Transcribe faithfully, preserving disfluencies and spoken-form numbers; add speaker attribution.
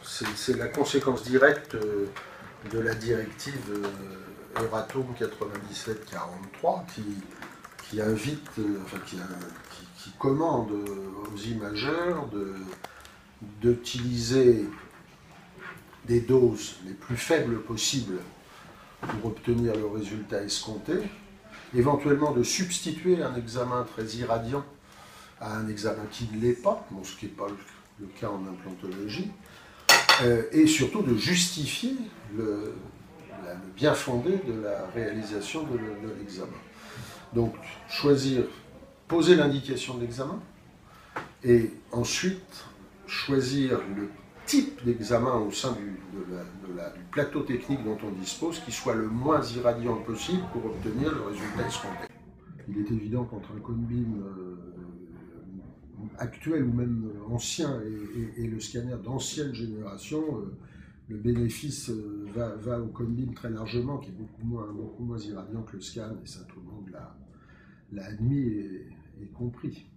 Speaker 1: c'est la conséquence directe de la directive Euratom quatre-vingt-dix-sept quarante-trois qui, qui invite, enfin qui, qui, qui commande aux imageurs d'utiliser des doses les plus faibles possibles pour obtenir le résultat escompté, éventuellement de substituer un examen très irradiant à un examen qui ne l'est pas, bon, ce qui n'est pas le cas en implantologie, euh, et surtout de justifier le, la, le bien fondé de la réalisation de l'examen. Donc choisir, poser l'indication de l'examen, et ensuite choisir le type d'examen au sein du, de la, de la, du plateau technique dont on dispose qui soit le moins irradiant possible pour obtenir le résultat escompté. Il est évident qu'entre un cone beam euh, actuel ou même ancien et, et, et le scanner d'ancienne génération, euh, le bénéfice euh, va, va au cone beam très largement, qui est beaucoup moins, beaucoup moins irradiant que le scan, et ça tout le monde l'a admis et, et compris.